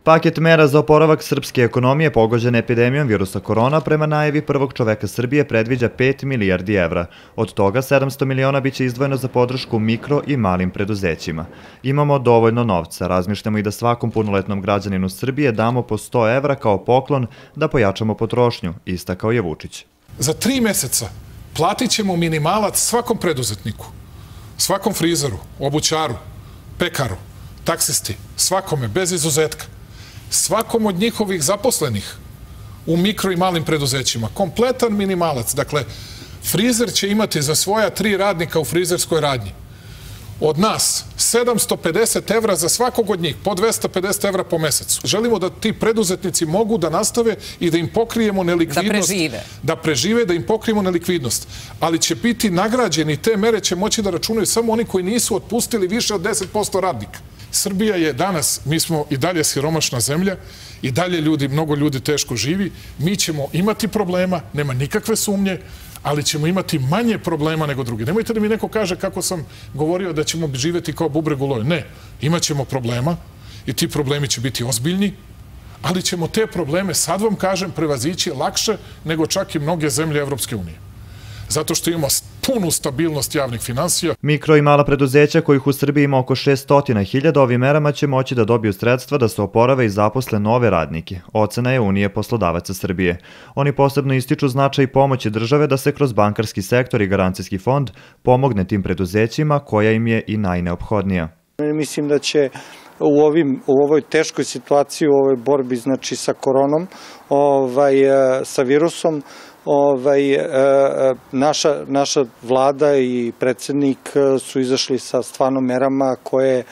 Paket mera za oporavak srpske ekonomije pogođene epidemijom virusa korona prema najavi prvog čoveka Srbije predviđa 5 milijardi evra. Od toga 700 miliona biće izdvojeno za podršku mikro i malim preduzećima. Imamo dovoljno novca, razmišljamo i da svakom punoletnom građaninu Srbije damo po 100 evra kao poklon da pojačamo potrošnju, istakao je Vučić. Za 3 meseca platit ćemo minimalac svakom preduzetniku, svakom frizeru, obućaru, pekaru, taksisti, svakome, bez izuzetka. Svakom od njihovih zaposlenih u mikro i malim preduzećima. Kompletan minimalac. Dakle, frizer će imati za svoja 3 radnika u frizerskoj radnji. Od nas 750 evra za svakog od njih, po 250 evra po mesecu. Želimo da ti preduzetnici mogu da nastave i da im pokrijemo nelikvidnost. Da prežive. Da prežive, da im pokrijemo nelikvidnost. Ali će biti nagrađeni, te mere će moći da računaju samo oni koji nisu otpustili više od 10% radnika. Srbija je danas, mi smo i dalje siromašna zemlja, i dalje mnogo ljudi teško živi, mi ćemo imati problema, nema nikakve sumnje, ali ćemo imati manje problema nego drugi. Nemojte da mi neko kaže kako sam govorio da ćemo živjeti kao bubreg u loju. Ne, imat ćemo problema i ti problemi će biti ozbiljni, ali ćemo te probleme, sad vam kažem, prevazići lakše nego čak i mnoge zemlje Evropske unije. Zato što imamo punu stabilnost javnih finansija. Mikro i mala preduzeća, kojih u Srbiji ima oko 600.000, ovim merama će moći da dobiju sredstva da se oporave i zaposle nove radnike. Ocena je Unije poslodavaca Srbije. Oni posebno ističu značaj pomoći države da se kroz bankarski sektor i garancijski fond pomogne tim preduzećima koja im je i najneophodnija. Mislim da će u ovoj teškoj situaciji, u ovoj borbi sa koronom, sa virusom, naša vlada i predsjednik su izašli sa stvarno merama koje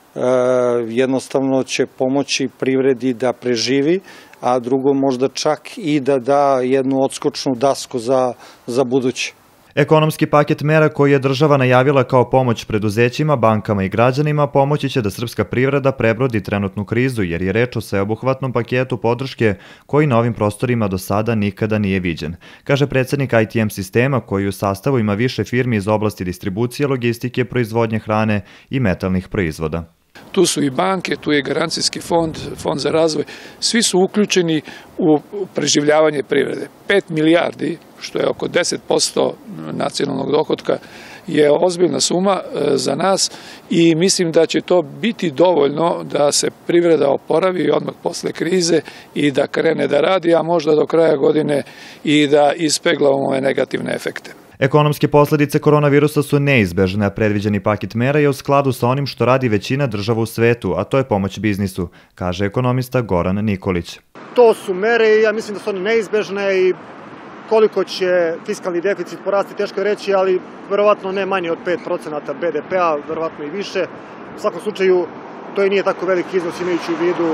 jednostavno će pomoći privredi da preživi, a drugo možda čak i da da jednu odskočnu dasku za buduće. Ekonomski paket mera koji je država najavila kao pomoć preduzećima, bankama i građanima pomoći će da srpska privreda prebrodi trenutnu krizu, jer je reč o sveobuhvatnom paketu podrške koji na ovim prostorima do sada nikada nije viđen, kaže predsjednik ITM sistema koji u sastavu ima više firmi iz oblasti distribucije, logistike, proizvodnje hrane i metalnih proizvoda. Tu su i banke, tu je garancijski fond, fond za razvoj. Svi su uključeni u preživljavanje privrede. 5 milijardi, što je oko 10% nacionalnog dohotka, je ozbiljna suma za nas i mislim da će to biti dovoljno da se privreda oporavi odmah posle krize i da krene da radi, a možda do kraja godine i da ispeglamo ove negativne efekte. Ekonomske posledice koronavirusa su neizbežne, a predviđeni paket mera je u skladu sa onim što radi većina država u svetu, a to je pomoć biznisu, kaže ekonomista Goran Nikolić. To su mere i ja mislim da su one neizbežne i koliko će fiskalni deficit porasti teško je reći, ali verovatno ne manje od 5% BDP-a, verovatno i više. U svakom slučaju to i nije tako veliki iznos imajući u vidu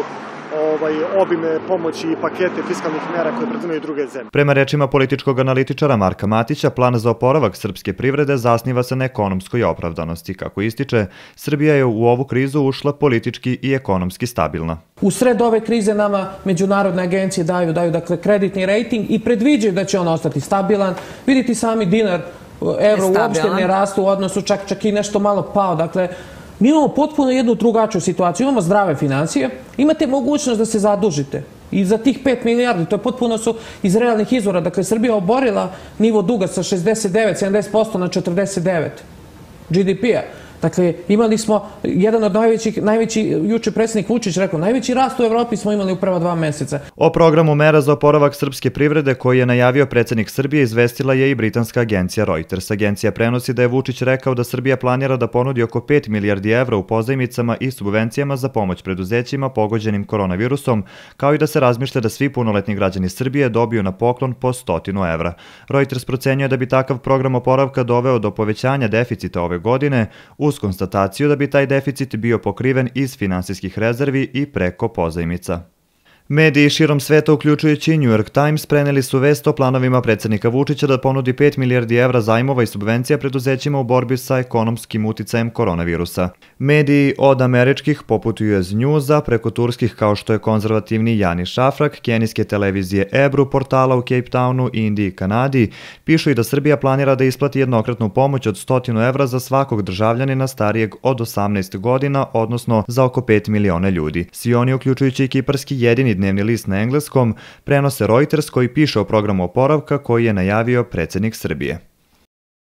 obime pomoći i pakete fiskalnih mera koje preduzimaju druge zemlje. Prema rečima političkog analitičara Marka Matića, plan za oporavak srpske privrede zasniva se na ekonomskoj opravdanosti. Kako ističe, Srbija je u ovu krizu ušla politički i ekonomski stabilna. U sred ove krize nama međunarodne agencije daju dakle kreditni rejting i predviđaju da će on ostati stabilan. Vidite sami dinar, evro uopšte ne rastu u odnosu, čak i nešto malo pao. Dakle, mi imamo potpuno jednu drugačiju situaciju. Imamo zdrave financije, imate mogućnost da se zadužite. I za tih 5 milijardi, to je potpuno su iz realnih izvora. Dakle, Srbija oborila nivo duga sa 69-70% na 49% GDP-a. Dakle, imali smo jedan od najveći, juče predsjednik Vučić rekao, najveći rast u Evropi smo imali u prva 2 meseca. O programu mera za oporavak srpske privrede koji je najavio predsjednik Srbije izvestila je i britanska agencija Reuters. Agencija prenosi da je Vučić rekao da Srbija planira da ponudi oko 5 milijardi evra u pozajmicama i subvencijama za pomoć preduzećima pogođenim koronavirusom, kao i da se razmišlja da svi punoletni građani Srbije dobiju na poklon po 100 evra. Reuters procenjuje da bi takav program oporavka doveo do povećanja deficita ove godine, uz konstataciju da bi taj deficit bio pokriven iz finansijskih rezervi i preko pozajmica. Mediji širom sveta, uključujući New York Times, preneli su vest o planovima predsjednika Vučića da ponudi 5 milijardi evra zajmova i subvencija preduzećima u borbi sa ekonomskim uticajem koronavirusa. Mediji od američkih, poput US Newsa, preko turskih kao što je konzervativni Jani Šafrak, kenijske televizije Ebru, portala u Cape Townu, Indiji i Kanadi, pišu i da Srbija planira da isplati jednokratnu pomoć od 100 evra za svakog državljanina starijeg od 18 godina, odnosno za oko 5 miliona ljudi. Svi oni, uključujući i kiparski jedini dnevni list na engleskom, prenose Reuters koji piše o programu oporavka koji je najavio predsjednik Srbije.